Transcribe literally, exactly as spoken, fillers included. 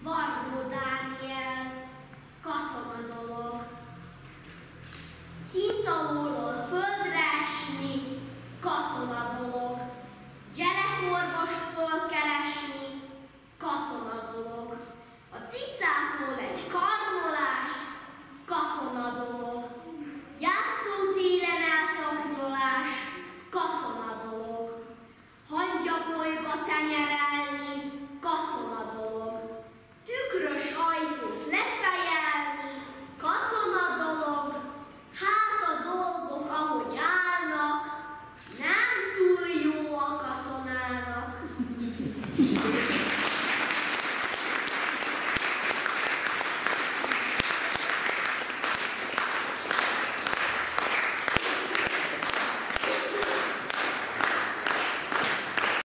Vargó Dániel, katona dolog. Hint alólról földre esni, katona dolog. Gyerekorvost fölkeresni, katona dolog. A cicától egy karmolás, katona dolog. Játszótéren eltagnolás, katona dolog. Hangyabolyba tenyerelni, katona dolog. Tükrös ajtót lefejelni, katona dolog. Hát a dolgok, ahogy állnak, nem túl jó a katonának.